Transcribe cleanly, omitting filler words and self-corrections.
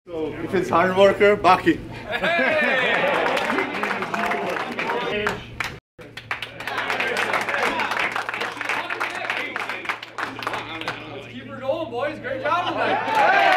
So, if it's hard worker, Baki. Keep her going, boys. Great job tonight.